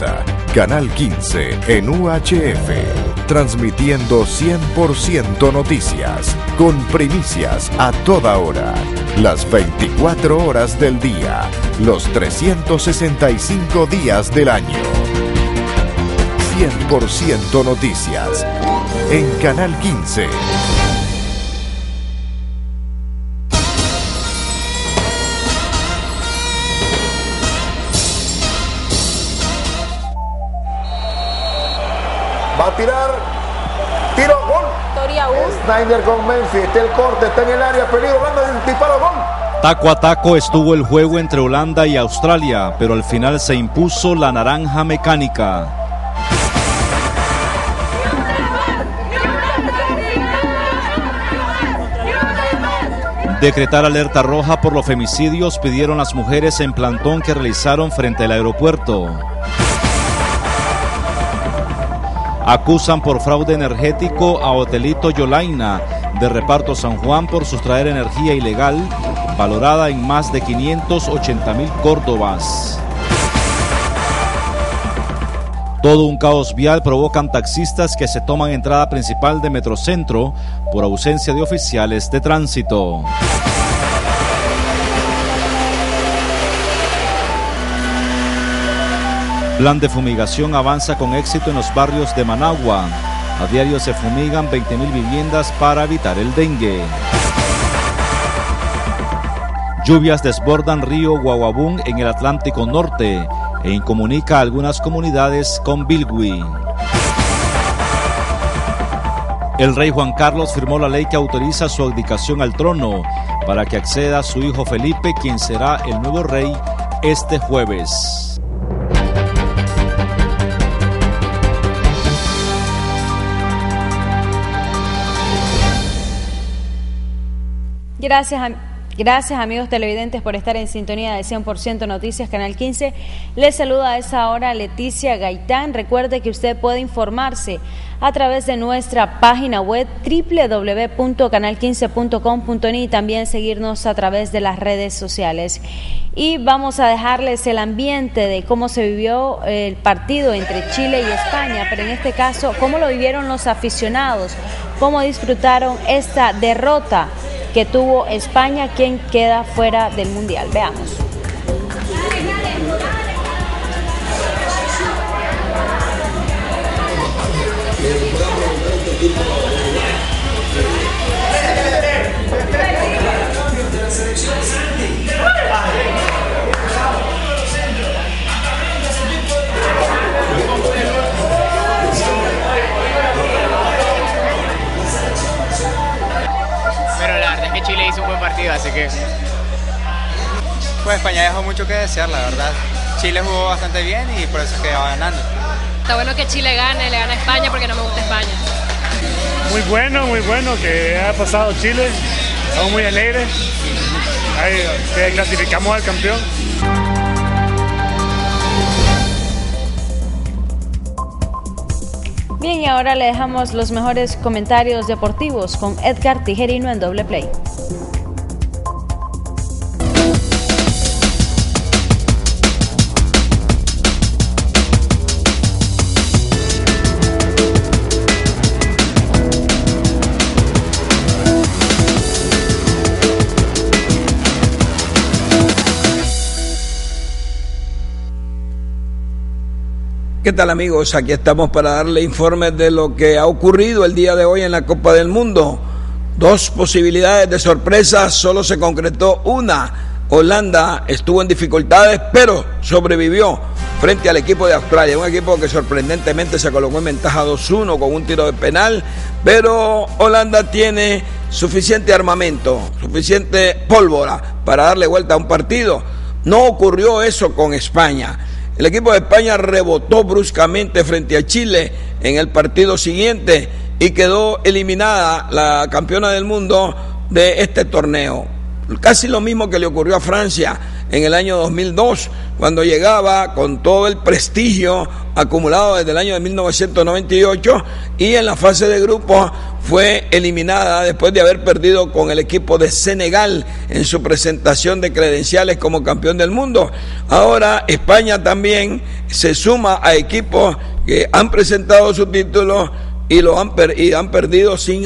comienza Canal 15 en UHF, transmitiendo 100% noticias, con primicias a toda hora, las 24 horas del día, los 365 días del año. 100% noticias en Canal 15. Va a tirar, tiro, gol. Snyder con Memphis, está el corte, está en el área, peligro, Holanda, disparo, gol. Taco a taco estuvo el juego entre Holanda y Australia, pero al final se impuso la naranja mecánica. Decretar alerta roja por los femicidios pidieron las mujeres en plantón que realizaron frente al aeropuerto. Acusan por fraude energético a Hotelito Yolaina de Reparto San Juan por sustraer energía ilegal valorada en más de 580,000 córdobas. Todo un caos vial provocan taxistas que se toman entrada principal de Metrocentro por ausencia de oficiales de tránsito. Plan de fumigación avanza con éxito en los barrios de Managua. A diario se fumigan 20,000 viviendas para evitar el dengue. Lluvias desbordan río Guaguabún en el Atlántico Norte e incomunica a algunas comunidades con Bilgui. El rey Juan Carlos firmó la ley que autoriza su abdicación al trono para que acceda a su hijo Felipe, quien será el nuevo rey este jueves. Gracias amigos televidentes por estar en sintonía de 100% Noticias Canal 15. Les saluda a esa hora Leticia Gaitán. Recuerde que usted puede informarse a través de nuestra página web www.canal15.com.ni y también seguirnos a través de las redes sociales. Y vamos a dejarles el ambiente de cómo se vivió el partido entre Chile y España, pero en este caso, cómo lo vivieron los aficionados, cómo disfrutaron esta derrota que tuvo España, quien queda fuera del Mundial. Veamos. Chile hizo un buen partido, así que... Pues España dejó mucho que desear, la verdad. Chile jugó bastante bien y por eso es que va ganando. Está bueno que Chile gane, le gane a España porque no me gusta España. Muy bueno que haya pasado Chile. Estamos muy alegres. Que clasificamos al campeón. Bien, y ahora le dejamos los mejores comentarios deportivos con Edgar Tijerino en Doble Play. ¿Qué tal amigos? Aquí estamos para darle informes de lo que ha ocurrido el día de hoy en la Copa del Mundo. Dos posibilidades de sorpresa, solo se concretó una. Holanda estuvo en dificultades, pero sobrevivió frente al equipo de Australia, un equipo que sorprendentemente se colocó en ventaja 2-1 con un tiro de penal, pero Holanda tiene suficiente armamento, suficiente pólvora para darle vuelta a un partido. No ocurrió eso con España. El equipo de España rebotó bruscamente frente a Chile en el partido siguiente y quedó eliminada la campeona del mundo de este torneo. casi lo mismo que le ocurrió a Francia en el año 2002, cuando llegaba con todo el prestigio acumulado desde el año de 1998 y en la fase de grupos fue eliminada después de haber perdido con el equipo de Senegal en su presentación de credenciales como campeón del mundo. Ahora España también se suma a equipos que han presentado su título y han perdido sin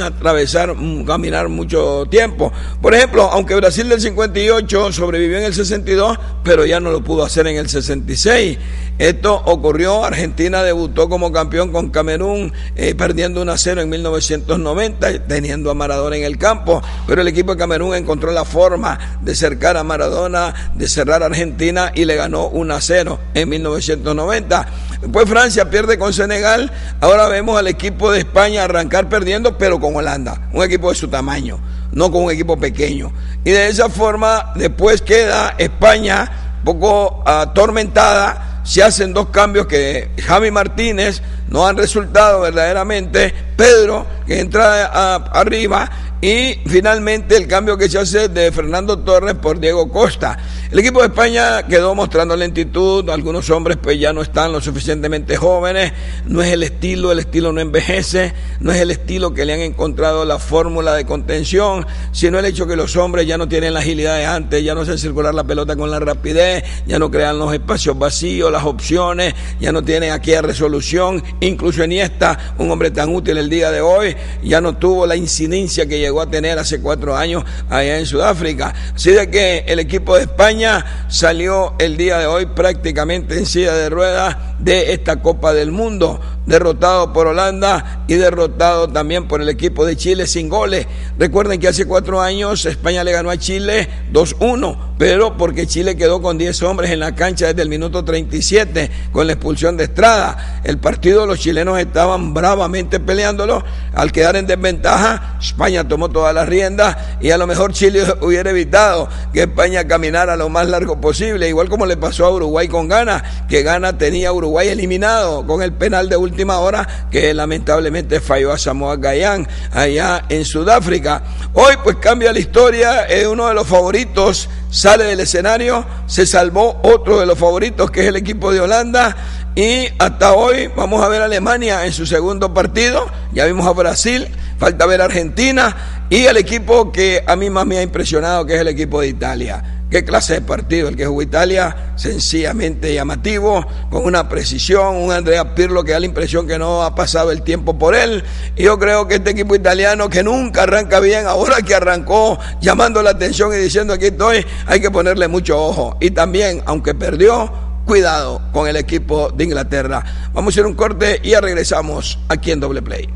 caminar mucho tiempo. Por ejemplo, aunque Brasil del 58 sobrevivió en el 62, pero ya no lo pudo hacer en el 66. Esto ocurrió, Argentina debutó como campeón con Camerún, perdiendo 1-0 en 1990, teniendo a Maradona en el campo, pero el equipo de Camerún encontró la forma de cercar a Maradona, de cerrar a Argentina y le ganó 1-0 en 1990. Después Francia pierde con Senegal, ahora vemos al equipo de España arrancar perdiendo, pero con Holanda, un equipo de su tamaño, no con un equipo pequeño. Y de esa forma después queda España un poco atormentada. Se hacen dos cambios que Javi Martínez no han resultado verdaderamente. Pedro, que entra arriba, y finalmente el cambio que se hace de Fernando Torres por Diego Costa. El equipo de España quedó mostrando lentitud, algunos hombres pues ya no están lo suficientemente jóvenes, no es el estilo no envejece, no es el estilo que le han encontrado la fórmula de contención, sino el hecho que los hombres ya no tienen la agilidad de antes, ya no saben circular la pelota con la rapidez, ya no crean los espacios vacíos, las opciones, ya no tienen aquella resolución. Incluso Iniesta, un hombre tan útil el día de hoy, ya no tuvo la incidencia que llegó a tener hace 4 años allá en Sudáfrica. Así de que el equipo de España salió el día de hoy prácticamente en silla de ruedas de esta Copa del Mundo, derrotado por Holanda y derrotado también por el equipo de Chile sin goles. Recuerden que hace 4 años España le ganó a Chile 2-1, pero porque Chile quedó con 10 hombres en la cancha desde el minuto 37 con la expulsión de Estrada. El partido los chilenos estaban bravamente peleándolo. Al quedar en desventaja, España tomó todas las riendas y a lo mejor Chile hubiera evitado que España caminara lo más largo posible, igual como le pasó a Uruguay con Ghana, que Ghana tenía a Uruguay eliminado con el penal de última hora que lamentablemente falló a Samoa Gallán allá en Sudáfrica. Hoy pues cambia la historia, uno de los favoritos sale del escenario, se salvó otro de los favoritos que es el equipo de Holanda, y hasta hoy vamos a ver a Alemania en su segundo partido, ya vimos a Brasil, falta ver a Argentina y el equipo que a mí más me ha impresionado, que es el equipo de Italia. Qué clase de partido el que jugó Italia, sencillamente llamativo, con una precisión, un Andrea Pirlo que da la impresión que no ha pasado el tiempo por él. Y yo creo que este equipo italiano, que nunca arranca bien, ahora que arrancó llamando la atención y diciendo aquí estoy, hay que ponerle mucho ojo. Y también, aunque perdió, cuidado con el equipo de Inglaterra. Vamos a hacer un corte y ya regresamos aquí en Doble Play.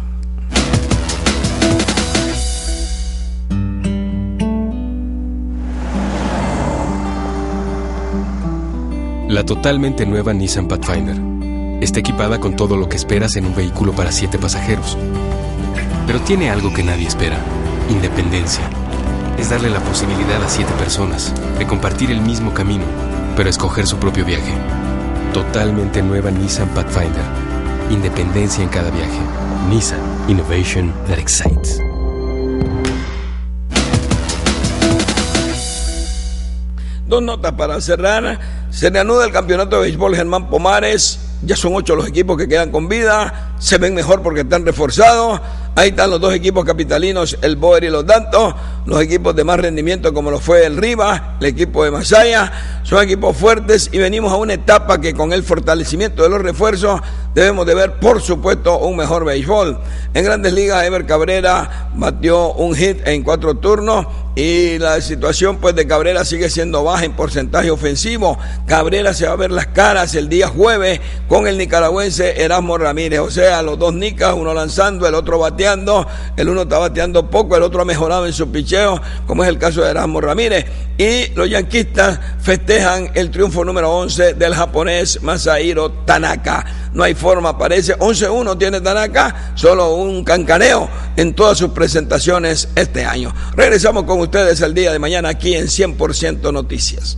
La totalmente nueva Nissan Pathfinder está equipada con todo lo que esperas en un vehículo para 7 pasajeros. Pero tiene algo que nadie espera: independencia. Es darle la posibilidad a 7 personas de compartir el mismo camino, pero escoger su propio viaje. Totalmente nueva Nissan Pathfinder. Independencia en cada viaje. Nissan. Innovation that excites. Dos notas para cerrar. Se reanuda el campeonato de béisbol Germán Pomares. Ya son 8 los equipos que quedan con vida. Se ven mejor porque están reforzados. Ahí están los 2 equipos capitalinos, el Boer y los Dantos. Los equipos de más rendimiento como lo fue el Rivas, el equipo de Masaya. Son equipos fuertes y venimos a una etapa que con el fortalecimiento de los refuerzos debemos de ver, por supuesto, un mejor béisbol. En Grandes Ligas, Ever Cabrera batió un hit en 4 turnos y la situación pues de Cabrera sigue siendo baja en porcentaje ofensivo. Cabrera se va a ver las caras el día jueves con el nicaragüense Erasmo Ramírez, o sea, los 2 nicas, uno lanzando, el otro bateando. El uno está bateando poco, el otro ha mejorado en su picheo, como es el caso de Erasmo Ramírez. Y los yanquistas festejan el triunfo número 11 del japonés Masahiro Tanaka. No hay forma, parece 11-1 tiene Tanaka, solo un cancaneo en todas sus presentaciones este año. Regresamos con ustedes el día de mañana aquí en 100% Noticias.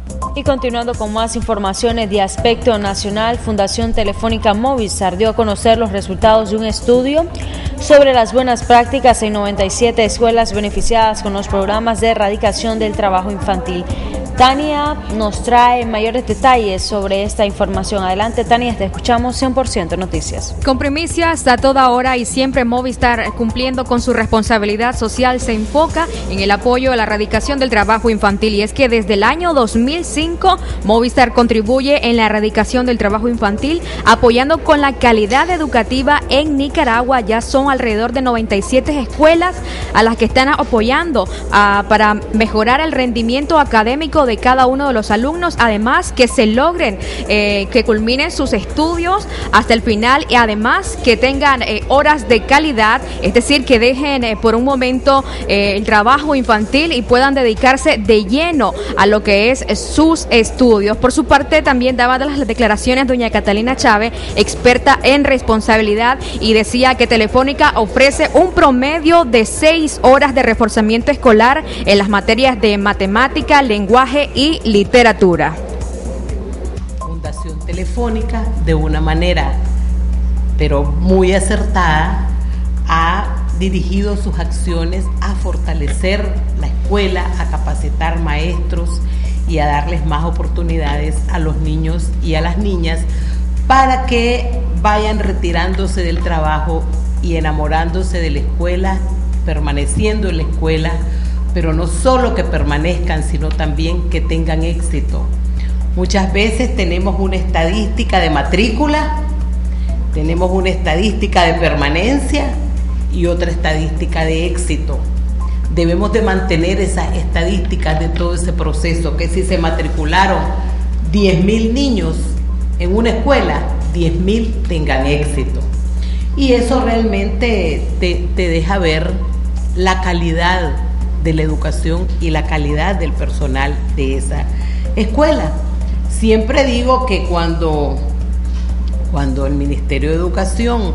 Y continuando con más informaciones de aspecto nacional, Fundación Telefónica Movistar dio a conocer los resultados de un estudio sobre las buenas prácticas en 97 escuelas beneficiadas con los programas de erradicación del trabajo infantil. Tania nos trae mayores detalles sobre esta información. Adelante, Tania, te escuchamos. 100% Noticias. Con primicias a toda hora y siempre, Movistar, cumpliendo con su responsabilidad social, se enfoca en el apoyo a la erradicación del trabajo infantil. Y es que desde el año 2005, Movistar contribuye en la erradicación del trabajo infantil, apoyando con la calidad educativa en Nicaragua. Ya son alrededor de 97 escuelas a las que están apoyando para mejorar el rendimiento académico de cada uno de los alumnos, además que se logren que culminen sus estudios hasta el final y además que tengan horas de calidad, es decir, que dejen por un momento el trabajo infantil y puedan dedicarse de lleno a lo que es sus estudios. Por su parte, también daba las declaraciones doña Catalina Chávez, experta en responsabilidad, y decía que Telefónica ofrece un promedio de 6 horas de reforzamiento escolar en las materias de matemática, lenguaje y literatura. Fundación Telefónica, de una manera pero muy acertada, ha dirigido sus acciones a fortalecer la escuela, a capacitar maestros y a darles más oportunidades a los niños y a las niñas para que vayan retirándose del trabajo y enamorándose de la escuela, permaneciendo en la escuela, pero no solo que permanezcan, sino también que tengan éxito. Muchas veces tenemos una estadística de matrícula, tenemos una estadística de permanencia y otra estadística de éxito. Debemos de mantener esas estadísticas de todo ese proceso, que si se matricularon 10.000 niños en una escuela, 10.000 tengan éxito. Y eso realmente te deja ver la calidad de la educación y la calidad del personal de esa escuela. Siempre digo que cuando el Ministerio de Educación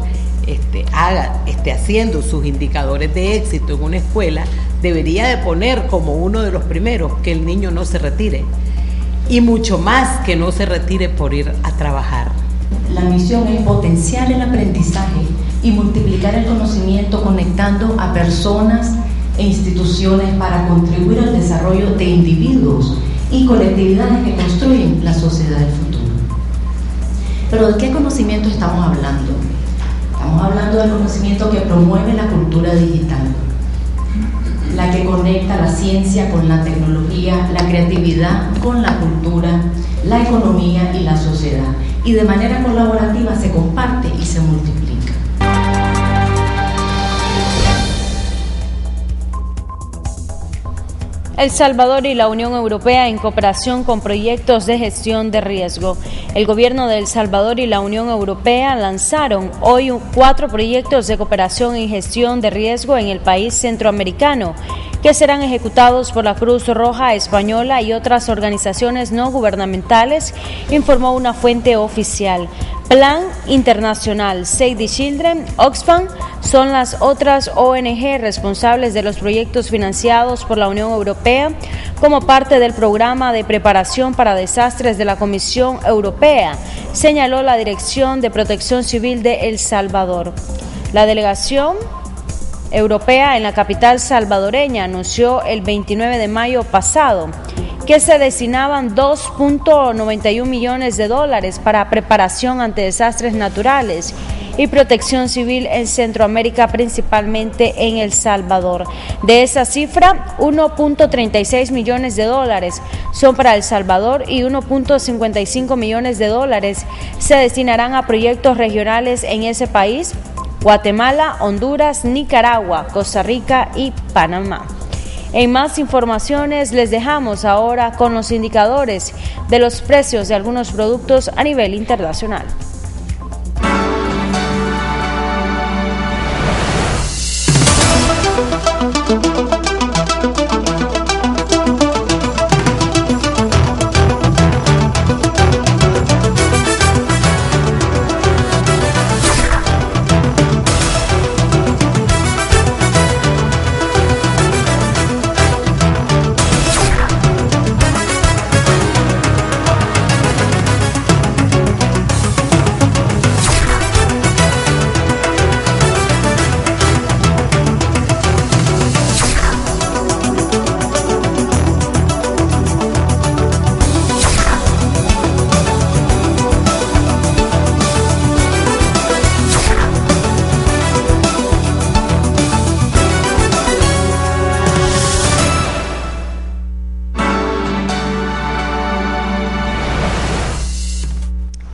esté haciendo sus indicadores de éxito en una escuela, debería de poner como uno de los primeros que el niño no se retire, y mucho más que no se retire por ir a trabajar. La misión es potenciar el aprendizaje y multiplicar el conocimiento conectando a personas e instituciones para contribuir al desarrollo de individuos y colectividades que construyen la sociedad del futuro. Pero ¿de qué conocimiento estamos hablando? Estamos hablando del conocimiento que promueve la cultura digital, la que conecta la ciencia con la tecnología, la creatividad con la cultura, la economía y la sociedad, y de manera colaborativa se comparte y se multiplica. El Salvador y la Unión Europea en cooperación con proyectos de gestión de riesgo. El gobierno de El Salvador y la Unión Europea lanzaron hoy 4 proyectos de cooperación en gestión de riesgo en el país centroamericano, que serán ejecutados por la Cruz Roja Española y otras organizaciones no gubernamentales, informó una fuente oficial. Plan Internacional, Save the Children, Oxfam son las otras ONG responsables de los proyectos financiados por la Unión Europea como parte del programa de preparación para desastres de la Comisión Europea, señaló la Dirección de Protección Civil de El Salvador. La delegación europea en la capital salvadoreña anunció el 29 de mayo pasado que se destinaban $2.91 millones para preparación ante desastres naturales y protección civil en Centroamérica, principalmente en El Salvador. De esa cifra, $1.36 millones son para El Salvador y $1.55 millones se destinarán a proyectos regionales en ese país: Guatemala, Honduras, Nicaragua, Costa Rica y Panamá. En más informaciones, les dejamos ahora con los indicadores de los precios de algunos productos a nivel internacional.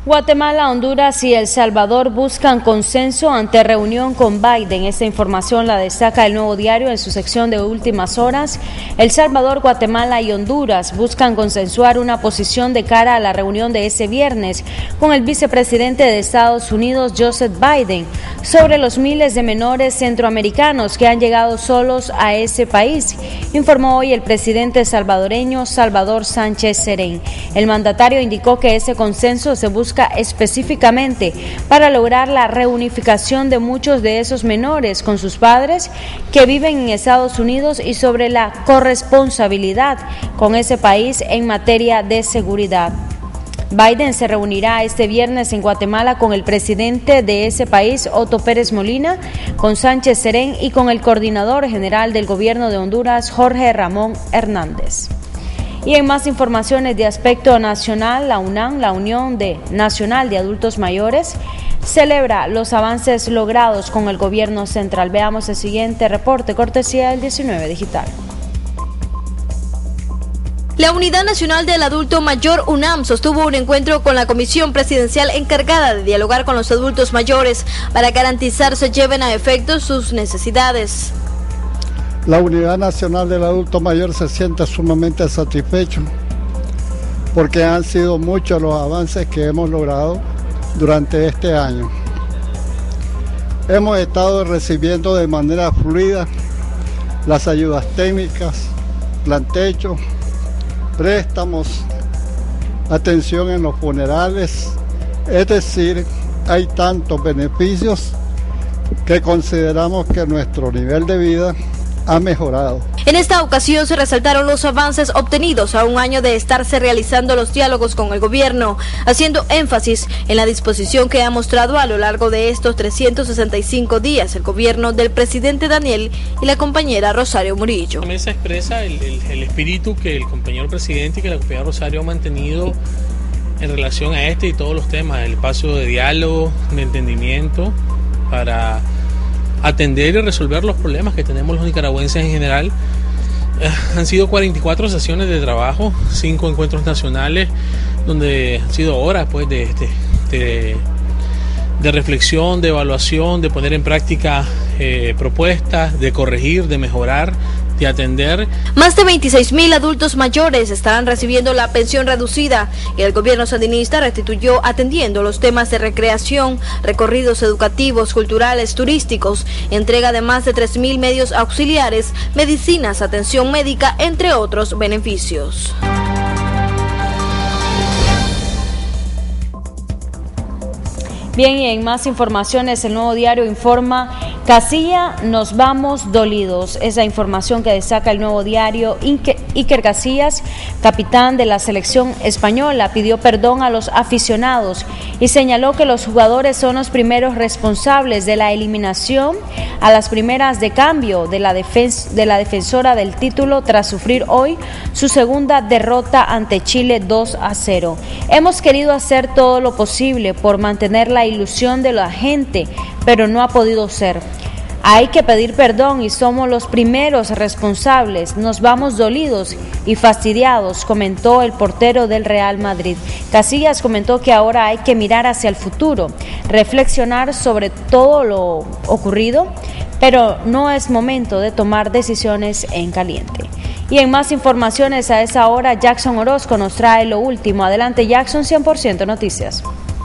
Guatemala, Honduras y El Salvador buscan consenso ante reunión con Biden. Esta información la destaca El Nuevo Diario en su sección de últimas horas. El Salvador, Guatemala y Honduras buscan consensuar una posición de cara a la reunión de ese viernes con el vicepresidente de Estados Unidos, Joseph Biden, sobre los miles de menores centroamericanos que han llegado solos a ese país, informó hoy el presidente salvadoreño Salvador Sánchez Serén. El mandatario indicó que ese consenso se busca específicamente para lograr la reunificación de muchos de esos menores con sus padres que viven en Estados Unidos y sobre la corresponsabilidad con ese país en materia de seguridad. Biden se reunirá este viernes en Guatemala con el presidente de ese país, Otto Pérez Molina, con Sánchez Serén y con el coordinador general del gobierno de Honduras, Jorge Ramón Hernández. Y en más informaciones de aspecto nacional, la UNAM, la Unión Nacional de Adultos Mayores, celebra los avances logrados con el gobierno central. Veamos el siguiente reporte, cortesía del 19 Digital. La Unidad Nacional del Adulto Mayor, UNAM, sostuvo un encuentro con la comisión presidencial encargada de dialogar con los adultos mayores para garantizar se lleven a efecto sus necesidades. La Unidad Nacional del Adulto Mayor se siente sumamente satisfecho porque han sido muchos los avances que hemos logrado durante este año. Hemos estado recibiendo de manera fluida las ayudas técnicas, plan techo, préstamos, atención en los funerales, es decir, hay tantos beneficios que consideramos que nuestro nivel de vida ha mejorado. En esta ocasión se resaltaron los avances obtenidos a un año de estarse realizando los diálogos con el gobierno, haciendo énfasis en la disposición que ha mostrado a lo largo de estos 365 días el gobierno del presidente Daniel y la compañera Rosario Murillo. La mesa expresa el espíritu que el compañero presidente y que la compañera Rosario ha mantenido en relación a este y todos los temas, el espacio de diálogo, de entendimiento, para atender y resolver los problemas que tenemos los nicaragüenses en general. Han sido 44 sesiones de trabajo, 5 encuentros nacionales, donde han sido horas pues, de reflexión, de evaluación, de poner en práctica propuestas, de corregir, de mejorar, de atender. Más de 26.000 adultos mayores estarán recibiendo la pensión reducida y el gobierno sandinista restituyó atendiendo los temas de recreación, recorridos educativos, culturales, turísticos, entrega de más de 3.000 medios auxiliares, medicinas, atención médica, entre otros beneficios. Bien, y en más informaciones, El Nuevo Diario informa: Casilla, nos vamos dolidos. Esa información que destaca El Nuevo Diario. Iker Casillas, capitán de la selección española, pidió perdón a los aficionados y señaló que los jugadores son los primeros responsables de la eliminación a las primeras de cambio de la defensora del título tras sufrir hoy su segunda derrota ante Chile 2-0. Hemos querido hacer todo lo posible por mantener la ilusión de la gente, pero no ha podido ser. Hay que pedir perdón y somos los primeros responsables. Nos vamos dolidos y fastidiados, comentó el portero del Real Madrid. Casillas comentó que ahora hay que mirar hacia el futuro, reflexionar sobre todo lo ocurrido, pero no es momento de tomar decisiones en caliente. Y en más informaciones a esa hora, Jackson Orozco nos trae lo último. Adelante, Jackson, 100% Noticias.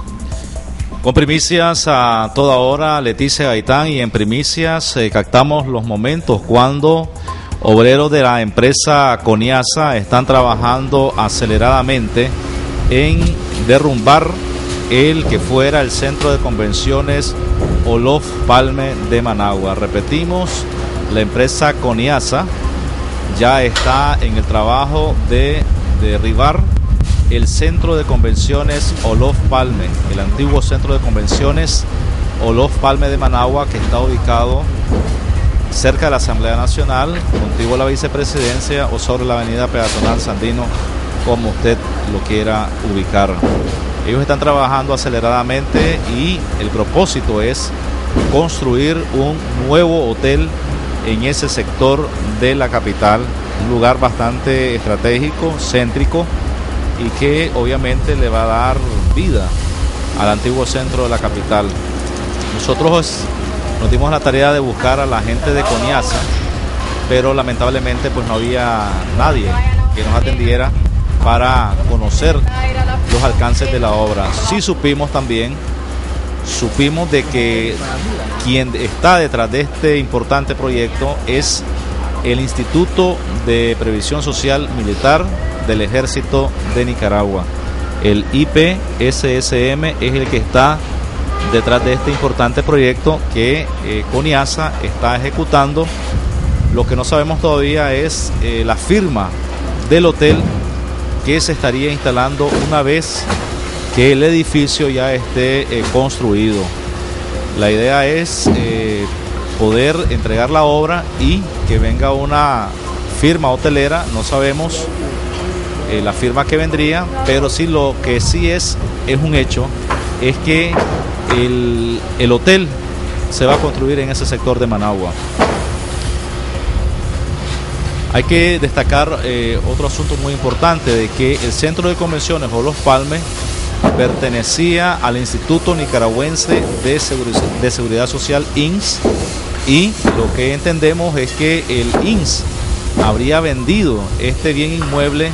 Con primicias a toda hora, Leticia Gaitán, y en primicias captamos los momentos cuando obreros de la empresa Coniasa están trabajando aceleradamente en derrumbar el que fuera el centro de convenciones Olof Palme de Managua. Repetimos, la empresa Coniasa ya está en el trabajo de derribar el centro de convenciones Olof Palme, el antiguo centro de convenciones Olof Palme de Managua, que está ubicado cerca de la Asamblea Nacional, contiguo a la vicepresidencia o sobre la avenida peatonal Sandino, como usted lo quiera ubicar. Ellos están trabajando aceleradamente y el propósito es construir un nuevo hotel en ese sector de la capital, un lugar bastante estratégico, céntrico, y que obviamente le va a dar vida al antiguo centro de la capital. Nosotros nos dimos la tarea de buscar a la gente de CONIASA, pero lamentablemente pues no había nadie que nos atendiera para conocer los alcances de la obra. Sí supimos de que quien está detrás de este importante proyecto es el Instituto de Previsión Social Militar del Ejército de Nicaragua. El IPSSM es el que está detrás de este importante proyecto que CONIASA está ejecutando. Lo que no sabemos todavía es la firma del hotel que se estaría instalando una vez que el edificio ya esté construido. La idea es poder entregar la obra y que venga una firma hotelera. No sabemos la firma que vendría, pero sí lo que sí es un hecho, es que el hotel se va a construir en ese sector de Managua. Hay que destacar otro asunto muy importante, de que el Centro de Convenciones Los Palmes pertenecía al Instituto Nicaragüense de Seguridad Social, INS, y lo que entendemos es que el INS habría vendido este bien inmueble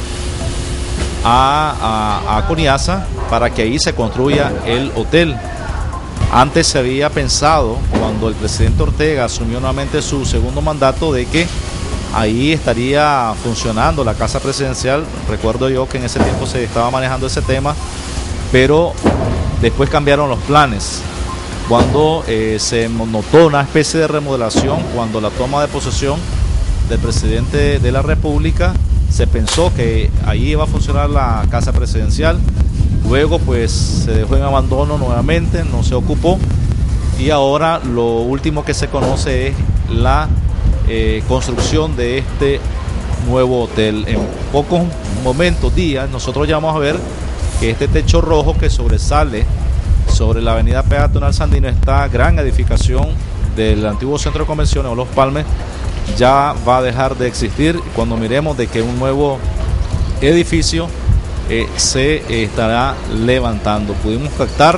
a CONIASA para que ahí se construya el hotel. Antes se había pensado, cuando el presidente Ortega asumió nuevamente su segundo mandato, de que ahí estaría funcionando la casa presidencial. Recuerdo yo que en ese tiempo se estaba manejando ese tema, pero después cambiaron los planes. Cuando se notó una especie de remodelación, cuando la toma de posesión del presidente de la República, se pensó que ahí iba a funcionar la casa presidencial. Luego pues se dejó en abandono nuevamente, no se ocupó, y ahora lo último que se conoce es la construcción de este nuevo hotel. En pocos momentos, días, nosotros ya vamos a ver que este techo rojo que sobresale sobre la avenida peatonal Sandino, esta gran edificación del antiguo Centro de Convenciones Los Palmes, ya va a dejar de existir cuando miremos de que un nuevo edificio se estará levantando. Pudimos captar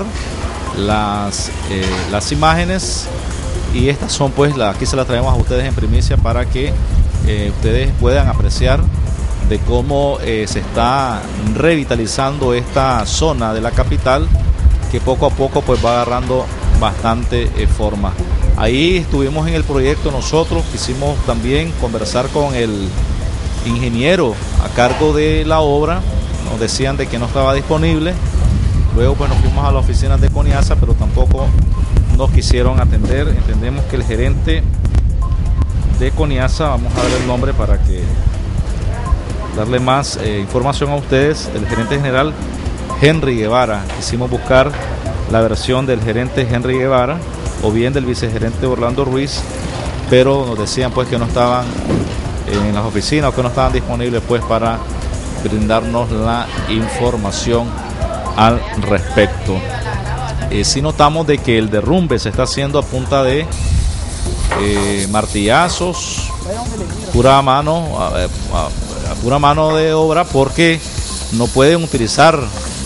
las imágenes, y estas son pues aquí se las traemos a ustedes en primicia para que ustedes puedan apreciar de cómo se está revitalizando esta zona de la capital, que poco a poco pues va agarrando bastante forma. Ahí estuvimos en el proyecto nosotros, quisimos también conversar con el ingeniero a cargo de la obra. Nos decían de que no estaba disponible. Luego pues nos fuimos a la oficina de CONIASA, pero tampoco nos quisieron atender. Entendemos que el gerente de CONIASA, vamos a ver el nombre para que darle más información a ustedes, el gerente general Henry Guevara. Quisimos buscar la versión del gerente Henry Guevara o bien del vicegerente Orlando Ruiz, pero nos decían pues que no estaban en las oficinas o que no estaban disponibles pues para brindarnos la información al respecto. Sí notamos de que el derrumbe se está haciendo a punta de martillazos, pura mano de obra, porque no pueden utilizar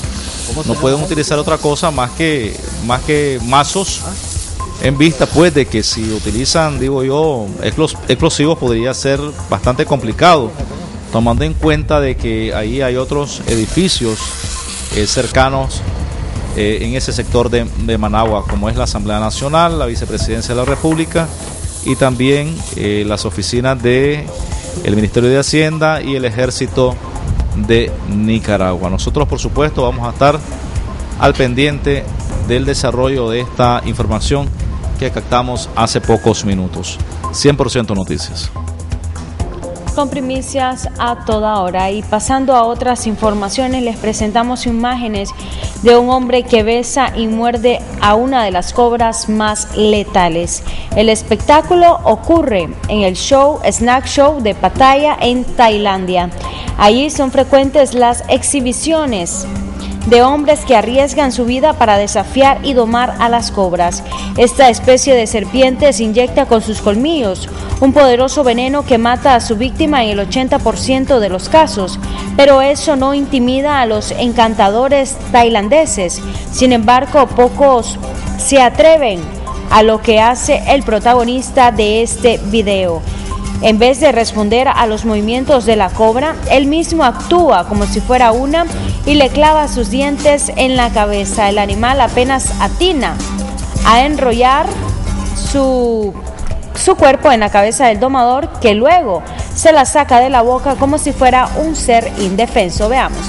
otra cosa más que mazos, en vista pues de que si utilizan, digo yo, explosivos podría ser bastante complicado, tomando en cuenta de que ahí hay otros edificios cercanos en ese sector de Managua, como es la Asamblea Nacional, la Vicepresidencia de la República y también las oficinas del Ministerio de Hacienda y el Ejército de Nicaragua. Nosotros, por supuesto, vamos a estar al pendiente del desarrollo de esta información que captamos hace pocos minutos. 100% Noticias. Con primicias a toda hora, y pasando a otras informaciones, les presentamos imágenes de un hombre que besa y muerde a una de las cobras más letales. El espectáculo ocurre en el Snack Show de Pattaya en Tailandia. Allí son frecuentes las exhibiciones de hombres que arriesgan su vida para desafiar y domar a las cobras. Esta especie de serpiente se inyecta con sus colmillos un poderoso veneno que mata a su víctima en el 80% de los casos, pero eso no intimida a los encantadores tailandeses. Sin embargo, pocos se atreven a lo que hace el protagonista de este video. En vez de responder a los movimientos de la cobra, él mismo actúa como si fuera una y le clava sus dientes en la cabeza. El animal apenas atina a enrollar su cuerpo en la cabeza del domador, que luego se la saca de la boca como si fuera un ser indefenso. Veamos.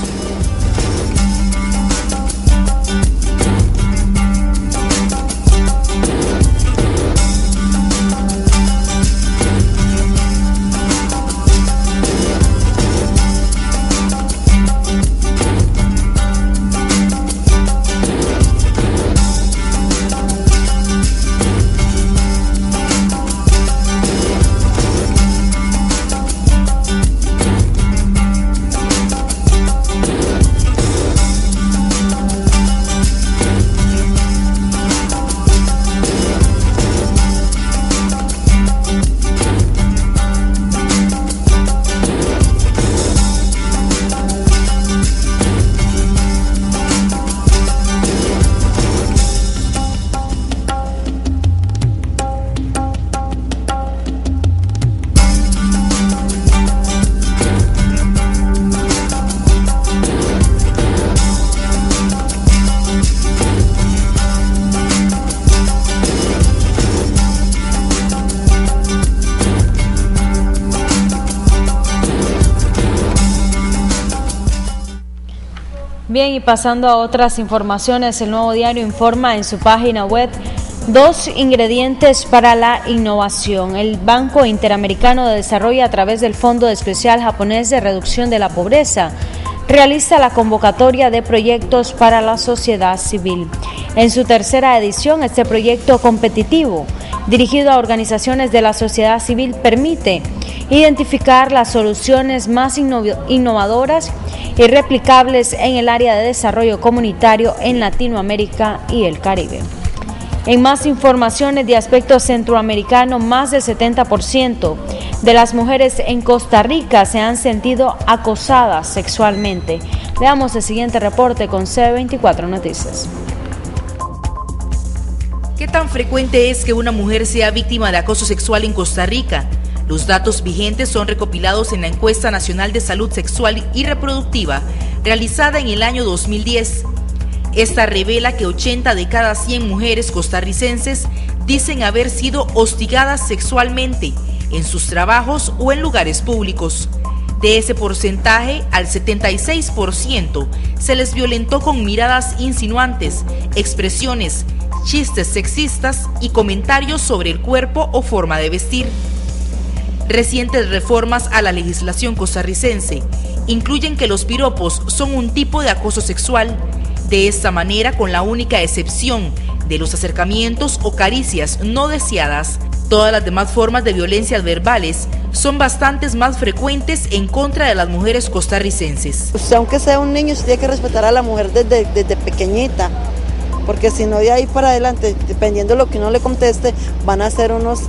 Bien, y pasando a otras informaciones, el Nuevo Diario informa en su página web 2 ingredientes para la innovación. El Banco Interamericano de Desarrollo, a través del Fondo Especial Japonés de Reducción de la Pobreza, realiza la convocatoria de proyectos para la sociedad civil. En su tercera edición, este proyecto competitivo, dirigido a organizaciones de la sociedad civil, permite identificar las soluciones más innovadoras y replicables en el área de desarrollo comunitario en Latinoamérica y el Caribe. En más informaciones de aspecto centroamericano, más del 70% de las mujeres en Costa Rica se han sentido acosadas sexualmente. Veamos el siguiente reporte con C24 Noticias. ¿Qué tan frecuente es que una mujer sea víctima de acoso sexual en Costa Rica? Los datos vigentes son recopilados en la Encuesta Nacional de Salud Sexual y Reproductiva, realizada en el año 2010. Esta revela que 80 de cada 100 mujeres costarricenses dicen haber sido hostigadas sexualmente en sus trabajos o en lugares públicos. De ese porcentaje, al 76% se les violentó con miradas insinuantes, expresiones, chistes sexistas y comentarios sobre el cuerpo o forma de vestir. Recientes reformas a la legislación costarricense incluyen que los piropos son un tipo de acoso sexual. De esta manera, con la única excepción de los acercamientos o caricias no deseadas, todas las demás formas de violencias verbales son bastantes más frecuentes en contra de las mujeres costarricenses. Usted, aunque sea un niño, usted tiene que respetar a la mujer desde pequeñita, porque si no, de ahí para adelante, dependiendo de lo que uno le conteste, van a ser unos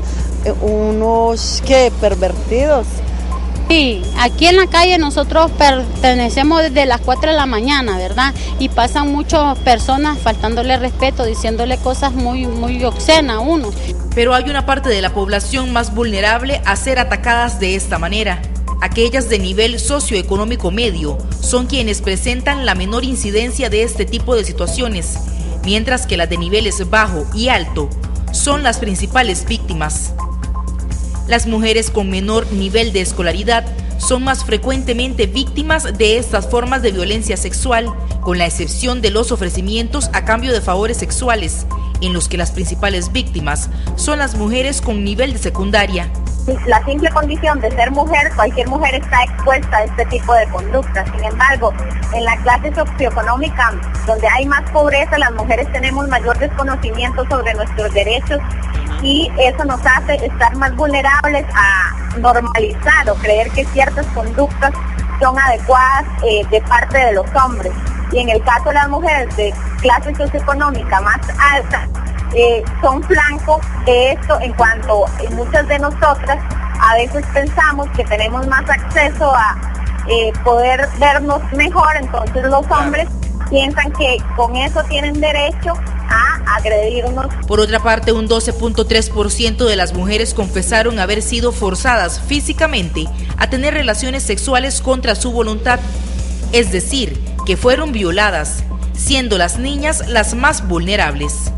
pervertidos. Sí, aquí en la calle nosotros pertenecemos desde las 4 de la mañana, ¿verdad? Y pasan muchas personas faltándole respeto, diciéndole cosas muy obscenas a uno. Pero hay una parte de la población más vulnerable a ser atacadas de esta manera. Aquellas de nivel socioeconómico medio son quienes presentan la menor incidencia de este tipo de situaciones, mientras que las de niveles bajo y alto son las principales víctimas. Las mujeres con menor nivel de escolaridad son más frecuentemente víctimas de estas formas de violencia sexual, con la excepción de los ofrecimientos a cambio de favores sexuales, en los que las principales víctimas son las mujeres con nivel de secundaria. La simple condición de ser mujer, cualquier mujer está expuesta a este tipo de conductas. Sin embargo, en la clase socioeconómica, donde hay más pobreza, las mujeres tenemos mayor desconocimiento sobre nuestros derechos y eso nos hace estar más vulnerables a normalizar o creer que ciertas conductas son adecuadas de parte de los hombres. y en el caso de las mujeres de clase socioeconómica más alta, son flanco de esto en cuanto muchas de nosotras a veces pensamos que tenemos más acceso a poder vernos mejor, entonces los hombres piensan que con eso tienen derecho a agredirnos. Por otra parte, un 12.3% de las mujeres confesaron haber sido forzadas físicamente a tener relaciones sexuales contra su voluntad, es decir, que fueron violadas, siendo las niñas las más vulnerables.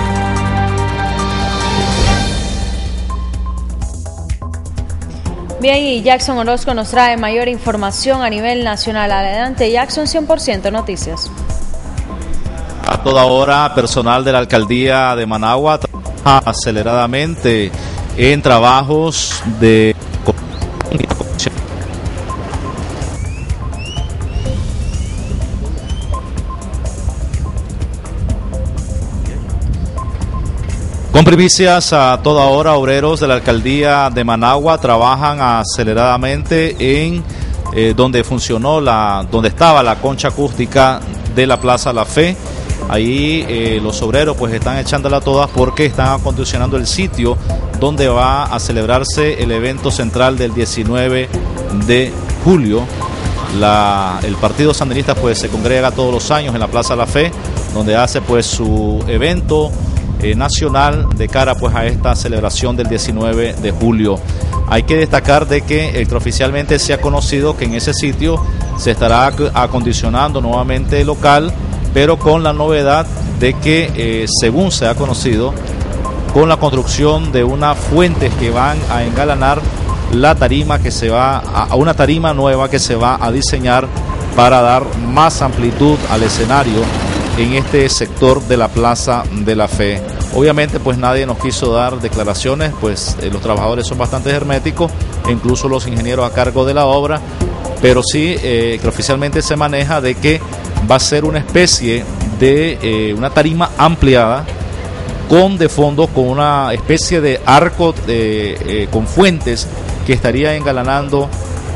Bien, y Jackson Orozco nos trae mayor información a nivel nacional. Adelante, Jackson, 100% Noticias. A toda hora, personal de la alcaldía de Managua trabaja aceleradamente en trabajos de Con primicias a toda hora, obreros de la alcaldía de Managua trabajan aceleradamente en donde estaba la concha acústica de la Plaza La Fe. Ahí los obreros pues están echándola todas porque están acondicionando el sitio donde va a celebrarse el evento central del 19 de julio. El partido sandinista pues se congrega todos los años en la Plaza La Fe, donde hace pues su evento nacional de cara pues a esta celebración del 19 de julio. Hay que destacar de que extraoficialmente se ha conocido que en ese sitio se estará acondicionando nuevamente el local, pero con la novedad de que según se ha conocido, con la construcción de unas fuentes que van a engalanar la tarima, que se va a una tarima nueva que se va a diseñar para dar más amplitud al escenario en este sector de la Plaza de la Fe. Obviamente pues nadie nos quiso dar declaraciones, pues los trabajadores son bastante herméticos, e incluso los ingenieros a cargo de la obra, pero sí que oficialmente se maneja de que va a ser una especie de una tarima ampliada con de fondo, con una especie de arco con fuentes que estaría engalanando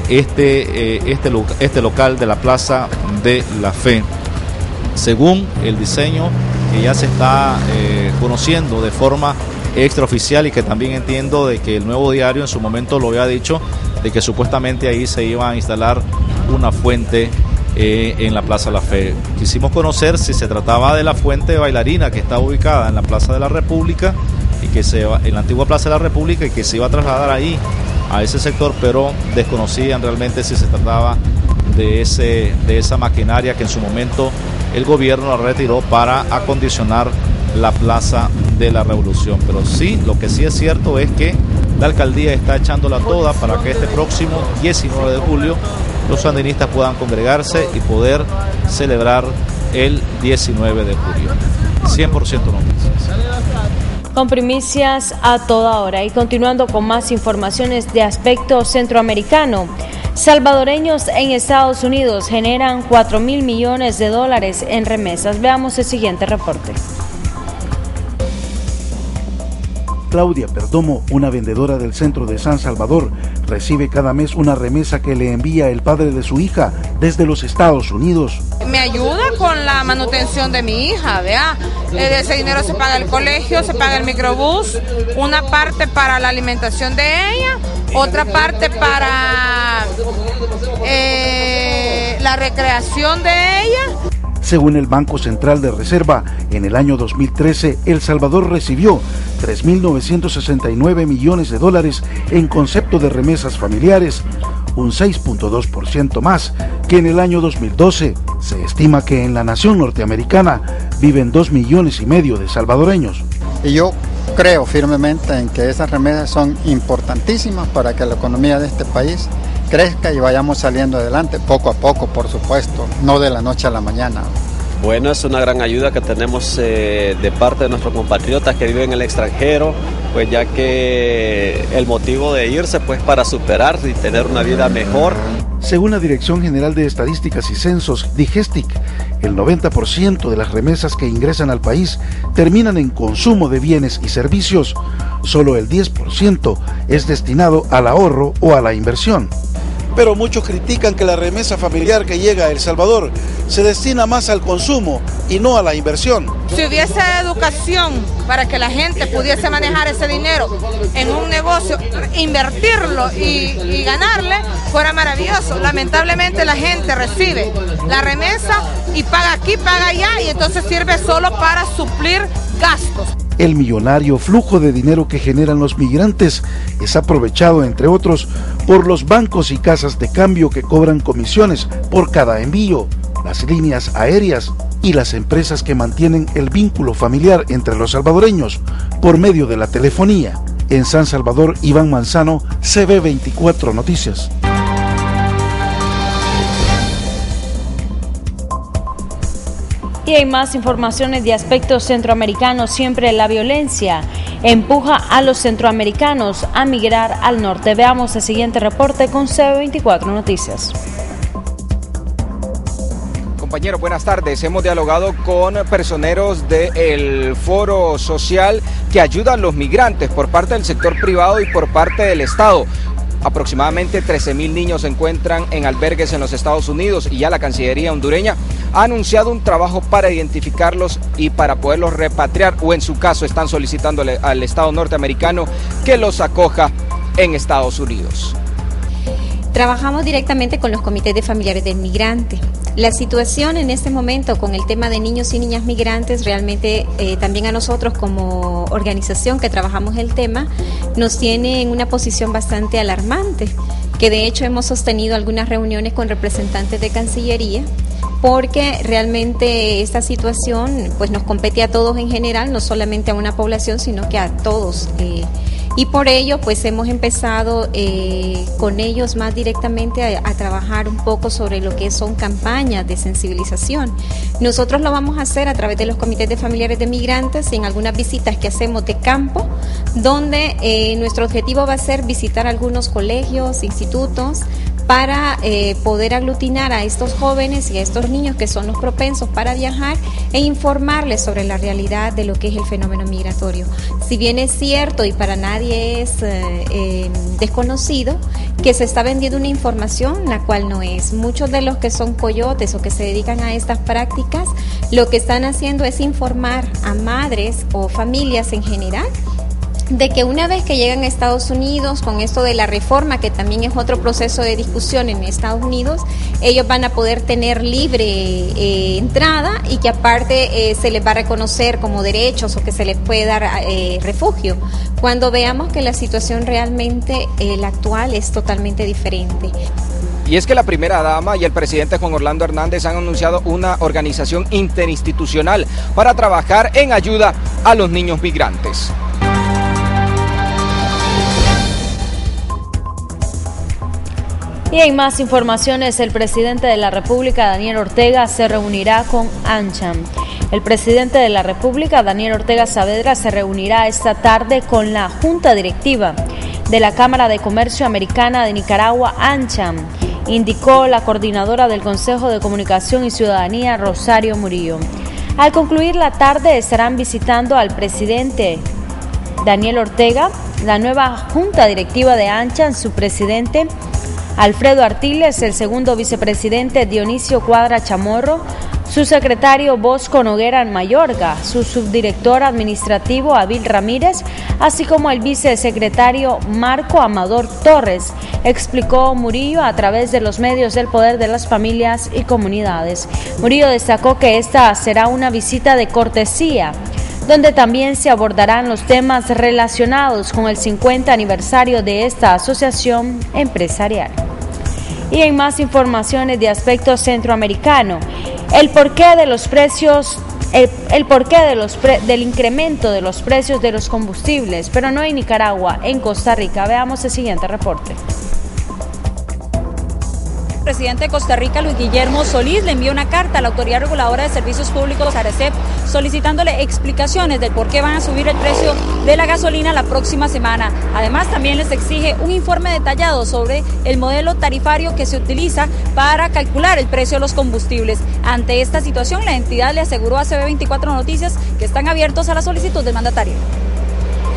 este local de la Plaza de la Fe. Según el diseño que ya se está conociendo de forma extraoficial, y que también entiendo de que el Nuevo Diario en su momento lo había dicho, de que supuestamente ahí se iba a instalar una fuente en la Plaza La Fe. Quisimos conocer si se trataba de la fuente bailarina que está ubicada en la Plaza de la República, y que en la antigua Plaza de la República, y que se iba a trasladar ahí a ese sector, pero desconocían realmente si se trataba de esa maquinaria que en su momento el gobierno la retiró para acondicionar la Plaza de la Revolución. Pero sí, lo que sí es cierto es que la alcaldía está echándola toda para que este próximo 19 de julio los sandinistas puedan congregarse y poder celebrar el 19 de julio. 100% Noticias. Con primicias a toda hora. Y continuando con más informaciones de aspecto centroamericano. Salvadoreños en Estados Unidos generan $4.000 millones en remesas. Veamos el siguiente reporte. Claudia Perdomo, una vendedora del centro de San Salvador, recibe cada mes una remesa que le envía el padre de su hija desde los Estados Unidos. Me ayuda con la manutención de mi hija, vea. De ese dinero se paga el colegio, se paga el microbús, una parte para la alimentación de ella, otra parte para la recreación de ella. Según el Banco Central de Reserva, en el año 2013, El Salvador recibió $3.969 millones en concepto de remesas familiares, un 6.2% más que en el año 2012. Se estima que en la nación norteamericana viven 2,5 millones de salvadoreños. Y yo creo firmemente en que esas remesas son importantísimas para que la economía de este país crezca y vayamos saliendo adelante poco a poco, por supuesto, no de la noche a la mañana. Bueno, es una gran ayuda que tenemos de parte de nuestros compatriotas que viven en el extranjero, pues ya que el motivo de irse pues para superarse y tener una vida mejor. Según la Dirección General de Estadísticas y Censos, DIGESTIC, el 90% de las remesas que ingresan al país terminan en consumo de bienes y servicios. Solo el 10% es destinado al ahorro o a la inversión. pero muchos critican que la remesa familiar que llega a El Salvador se destina más al consumo y no a la inversión. Si hubiese educación para que la gente pudiese manejar ese dinero en un negocio, invertirlo y ganarle, fuera maravilloso. Lamentablemente la gente recibe la remesa y paga aquí, paga allá, y entonces sirve solo para suplir gastos. El millonario flujo de dinero que generan los migrantes es aprovechado, entre otros, por los bancos y casas de cambio que cobran comisiones por cada envío, las líneas aéreas y las empresas que mantienen el vínculo familiar entre los salvadoreños por medio de la telefonía. En San Salvador, Iván Manzano, CB24 Noticias. Y hay más informaciones de aspectos centroamericanos. Siempre la violencia empuja a los centroamericanos a migrar al norte. Veamos el siguiente reporte con CB24 Noticias. Compañeros, buenas tardes. Hemos dialogado con personeros del Foro Social que ayuda a los migrantes por parte del sector privado y por parte del Estado. Aproximadamente 13.000 niños se encuentran en albergues en los Estados Unidos y ya la Cancillería hondureña ha anunciado un trabajo para identificarlos y para poderlos repatriar, o en su caso están solicitando al Estado norteamericano que los acoja en Estados Unidos. Trabajamos directamente con los comités de familiares del migrante. La situación en este momento con el tema de niños y niñas migrantes, realmente también a nosotros como organización que trabajamos el tema, nos tiene en una posición bastante alarmante, que de hecho hemos sostenido algunas reuniones con representantes de Cancillería, porque realmente esta situación pues nos compete a todos en general, no solamente a una población, sino que a todos. Y por ello pues hemos empezado con ellos más directamente a trabajar un poco sobre lo que son campañas de sensibilización. Nosotros lo vamos a hacer a través de los comités de familiares de migrantes y en algunas visitas que hacemos de campo, donde nuestro objetivo va a ser visitar algunos colegios, institutos, para poder aglutinar a estos jóvenes y a estos niños que son los propensos para viajar e informarles sobre la realidad de lo que es el fenómeno migratorio. Si bien es cierto y para nadie es desconocido que se está vendiendo una información la cual no es. Muchos de los que son coyotes o que se dedican a estas prácticas lo que están haciendo es informar a madres o familias en general de que una vez que llegan a Estados Unidos, con esto de la reforma, que también es otro proceso de discusión en Estados Unidos, ellos van a poder tener libre entrada y que aparte se les va a reconocer como derechos o que se les puede dar refugio, cuando veamos que la situación realmente, la actual, es totalmente diferente. Y es que la primera dama y el presidente Juan Orlando Hernández han anunciado una organización interinstitucional para trabajar en ayuda a los niños migrantes. Y en más informaciones, el presidente de la República, Daniel Ortega, se reunirá con AmCham. El presidente de la República, Daniel Ortega Saavedra, se reunirá esta tarde con la Junta Directiva de la Cámara de Comercio Americana de Nicaragua, AmCham, indicó la coordinadora del Consejo de Comunicación y Ciudadanía, Rosario Murillo. Al concluir la tarde estarán visitando al presidente Daniel Ortega, la nueva Junta Directiva de AmCham, su presidente Alfredo Artiles, el segundo vicepresidente Dionisio Cuadra Chamorro, su secretario Bosco Noguera Mayorga, su subdirector administrativo Abil Ramírez, así como el vicesecretario Marco Amador Torres, explicó Murillo a través de los medios del Poder de las Familias y Comunidades. Murillo destacó que esta será una visita de cortesía, donde también se abordarán los temas relacionados con el 50 aniversario de esta asociación empresarial. Y en más informaciones de aspecto centroamericano, el porqué de los precios, del incremento de los precios de los combustibles, pero no en Nicaragua, en Costa Rica. Veamos el siguiente reporte. El presidente de Costa Rica, Luis Guillermo Solís, le envió una carta a la Autoridad Reguladora de Servicios Públicos, ARECEP, solicitándole explicaciones del por qué van a subir el precio de la gasolina la próxima semana. Además, también les exige un informe detallado sobre el modelo tarifario que se utiliza para calcular el precio de los combustibles. Ante esta situación, la entidad le aseguró a CB24 Noticias que están abiertos a la solicitud del mandatario.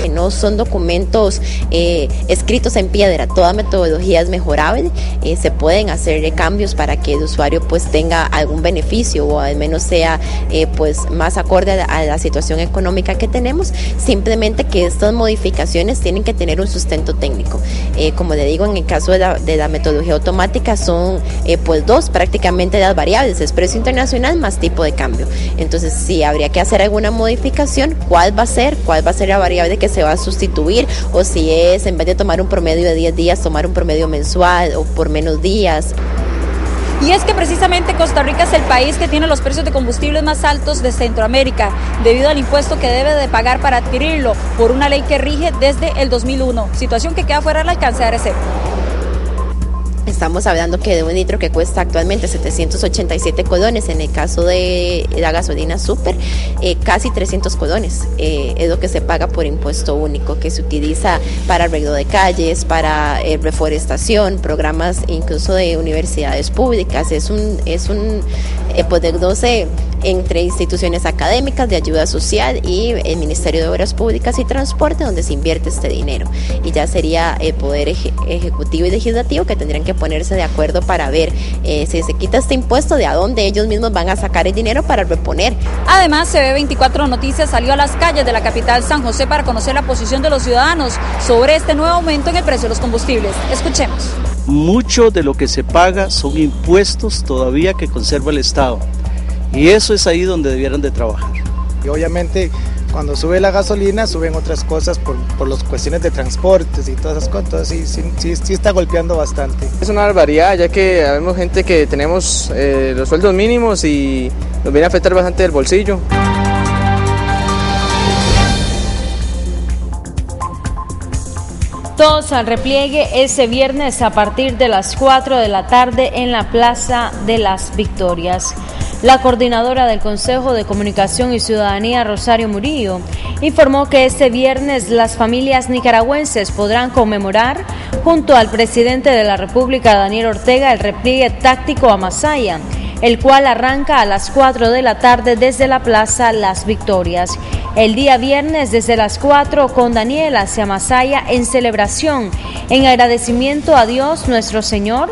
que no son documentos escritos en piedra. Toda metodología es mejorable, se pueden hacer cambios para que el usuario pues tenga algún beneficio o al menos sea pues más acorde a la situación económica que tenemos. Simplemente que estas modificaciones tienen que tener un sustento técnico. Como le digo, en el caso de la metodología automática son pues dos prácticamente las variables, es precio internacional más tipo de cambio. Entonces si habría que hacer alguna modificación, ¿cuál va a ser la variable que se va a sustituir? O si es, en vez de tomar un promedio de 10 días, tomar un promedio mensual o por menos días. Y es que precisamente Costa Rica es el país que tiene los precios de combustibles más altos de Centroamérica, debido al impuesto que debe de pagar para adquirirlo por una ley que rige desde el 2001, situación que queda fuera del alcance de Arecep. Estamos hablando que de un litro que cuesta actualmente 787 colones, en el caso de la gasolina super, casi 300 colones es lo que se paga por impuesto único, que se utiliza para arreglo de calles, para reforestación, programas incluso de universidades públicas. Es un poder entre instituciones académicas de ayuda social y el Ministerio de Obras Públicas y Transporte, donde se invierte este dinero. Y ya sería el Poder Ejecutivo y Legislativo que tendrían que ponerse de acuerdo para ver si se quita este impuesto, de a dónde ellos mismos van a sacar el dinero para reponer. Además, CB24 Noticias salió a las calles de la capital San José para conocer la posición de los ciudadanos sobre este nuevo aumento en el precio de los combustibles. Escuchemos. Mucho de lo que se paga son impuestos todavía que conserva el Estado. Y eso es ahí donde debieran de trabajar. Y obviamente cuando sube la gasolina suben otras cosas por las cuestiones de transportes y todas esas cosas, entonces sí está golpeando bastante. Es una barbaridad, ya que habemos gente que tenemos los sueldos mínimos y nos viene a afectar bastante el bolsillo. Todos al repliegue ese viernes a partir de las 4 de la tarde en la Plaza de las Victorias. La coordinadora del Consejo de Comunicación y Ciudadanía, Rosario Murillo, informó que este viernes las familias nicaragüenses podrán conmemorar junto al presidente de la República, Daniel Ortega, el repliegue táctico a Masaya, el cual arranca a las 4 de la tarde desde la Plaza Las Victorias. El día viernes desde las 4 con Daniel hacia Masaya en celebración, en agradecimiento a Dios nuestro Señor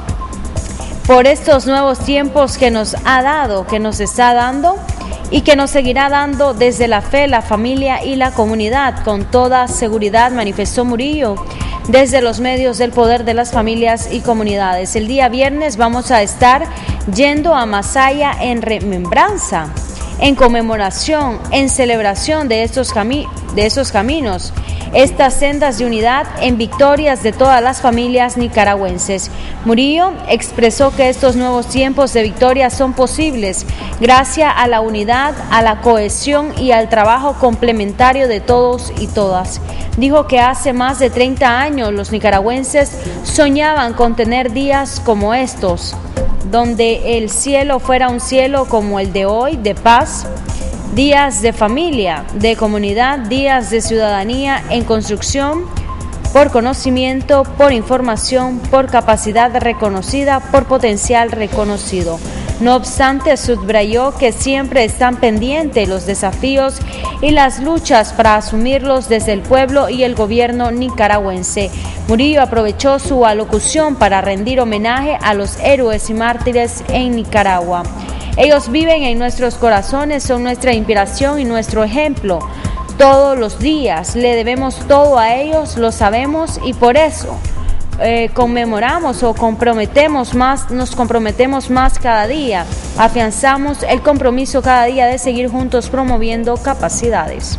por estos nuevos tiempos que nos ha dado, que nos está dando y que nos seguirá dando desde la fe, la familia y la comunidad. Con toda seguridad, manifestó Murillo, desde los medios del poder de las familias y comunidades. El día viernes vamos a estar yendo a Masaya en remembranza, en conmemoración, en celebración de esos caminos, estas sendas de unidad en victorias de todas las familias nicaragüenses. Murillo expresó que estos nuevos tiempos de victoria son posibles gracias a la unidad, a la cohesión y al trabajo complementario de todos y todas. Dijo que hace más de 30 años los nicaragüenses soñaban con tener días como estos, donde el cielo fuera un cielo como el de hoy, de paz, días de familia, de comunidad, días de ciudadanía en construcción, por conocimiento, por información, por capacidad reconocida, por potencial reconocido. No obstante, subrayó que siempre están pendientes los desafíos y las luchas para asumirlos desde el pueblo y el gobierno nicaragüense. Murillo aprovechó su alocución para rendir homenaje a los héroes y mártires en Nicaragua. Ellos viven en nuestros corazones, son nuestra inspiración y nuestro ejemplo. Todos los días le debemos todo a ellos, lo sabemos, y por eso conmemoramos o nos comprometemos más cada día, afianzamos el compromiso cada día de seguir juntos promoviendo capacidades.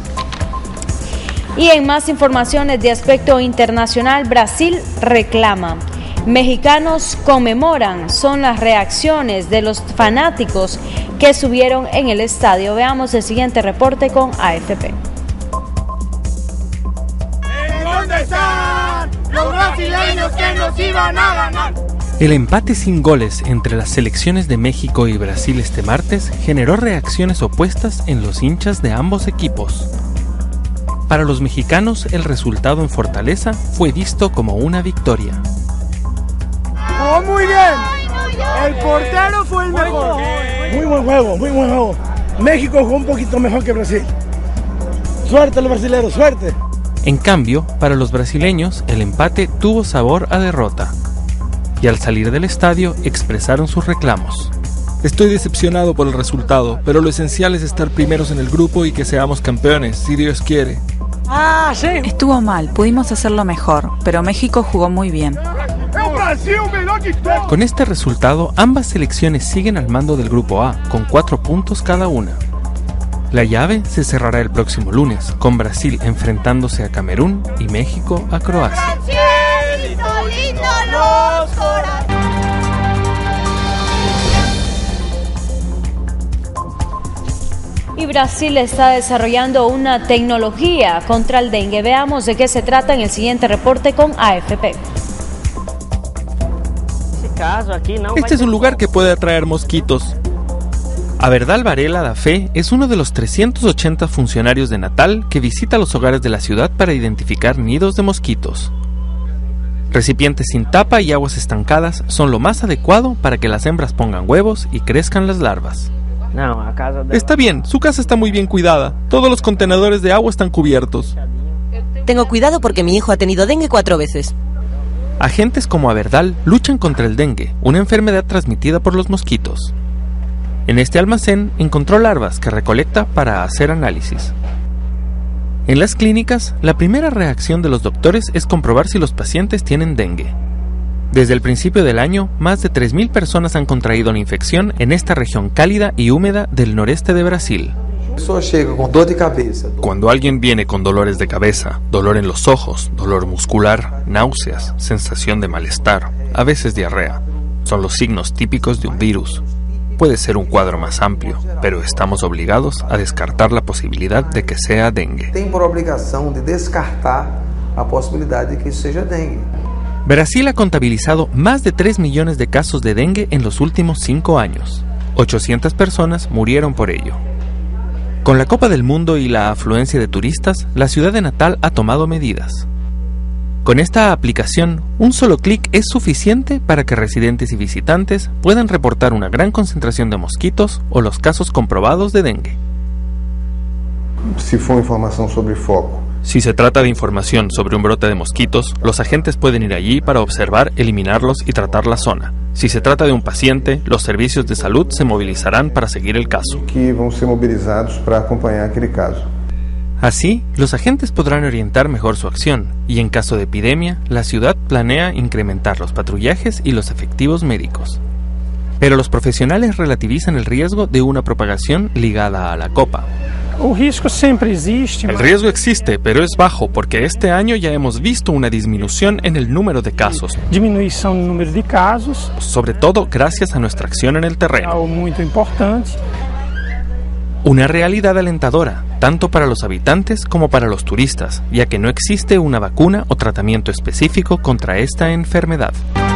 Y en más informaciones de aspecto internacional, Brasil reclama. Mexicanos conmemoran, son las reacciones de los fanáticos que subieron en el estadio. Veamos el siguiente reporte con AFP. ¿Dónde están los brasileños que nos iban a ganar? El empate sin goles entre las selecciones de México y Brasil este martes generó reacciones opuestas en los hinchas de ambos equipos. Para los mexicanos, el resultado en Fortaleza fue visto como una victoria. ¡Oh, muy bien! El portero fue el mejor. Muy buen juego. México jugó un poquito mejor que Brasil. Suerte los brasileños, suerte. En cambio, para los brasileños, el empate tuvo sabor a derrota. Y al salir del estadio, expresaron sus reclamos. Estoy decepcionado por el resultado, pero lo esencial es estar primeros en el grupo y que seamos campeones, si Dios quiere. Estuvo mal, pudimos hacerlo mejor, pero México jugó muy bien. Con este resultado, ambas selecciones siguen al mando del grupo A, con 4 puntos cada una. La llave se cerrará el próximo lunes, con Brasil enfrentándose a Camerún y México a Croacia. Y Brasil está desarrollando una tecnología contra el dengue. Veamos de qué se trata en el siguiente reporte con AFP. Este es un lugar que puede atraer mosquitos. Aberdal Varela da Fé es uno de los 380 funcionarios de Natal que visita los hogares de la ciudad para identificar nidos de mosquitos. Recipientes sin tapa y aguas estancadas son lo más adecuado para que las hembras pongan huevos y crezcan las larvas. Está bien, su casa está muy bien cuidada. Todos los contenedores de agua están cubiertos. Tengo cuidado porque mi hijo ha tenido dengue 4 veces. Agentes como Aberdal luchan contra el dengue, una enfermedad transmitida por los mosquitos. En este almacén encontró larvas que recolecta para hacer análisis. En las clínicas, la primera reacción de los doctores es comprobar si los pacientes tienen dengue. Desde el principio del año, más de 3.000 personas han contraído la infección en esta región cálida y húmeda del noreste de Brasil. Cuando alguien viene con dolores de cabeza, dolor en los ojos, dolor muscular, náuseas, sensación de malestar, a veces diarrea, son los signos típicos de un virus. Puede ser un cuadro más amplio, pero estamos obligados a descartar la posibilidad de que sea dengue. Tem por obrigação de descartar a posibilidad de que seja dengue. Brasil ha contabilizado más de 3 millones de casos de dengue en los últimos 5 años. 800 personas murieron por ello. Con la Copa del Mundo y la afluencia de turistas, la ciudad de Natal ha tomado medidas. Con esta aplicación, un solo clic es suficiente para que residentes y visitantes puedan reportar una gran concentración de mosquitos o los casos comprobados de dengue. Si se trata de información sobre un brote de mosquitos, los agentes pueden ir allí para observar, eliminarlos y tratar la zona. Si se trata de un paciente, los servicios de salud se movilizarán para seguir el caso. Así, los agentes podrán orientar mejor su acción, y en caso de epidemia, la ciudad planea incrementar los patrullajes y los efectivos médicos. Pero los profesionales relativizan el riesgo de una propagación ligada a la copa. El riesgo existe, pero es bajo porque este año ya hemos visto una disminución en el número de casos. Sobre todo gracias a nuestra acción en el terreno. Una realidad alentadora, tanto para los habitantes como para los turistas, ya que no existe una vacuna o tratamiento específico contra esta enfermedad.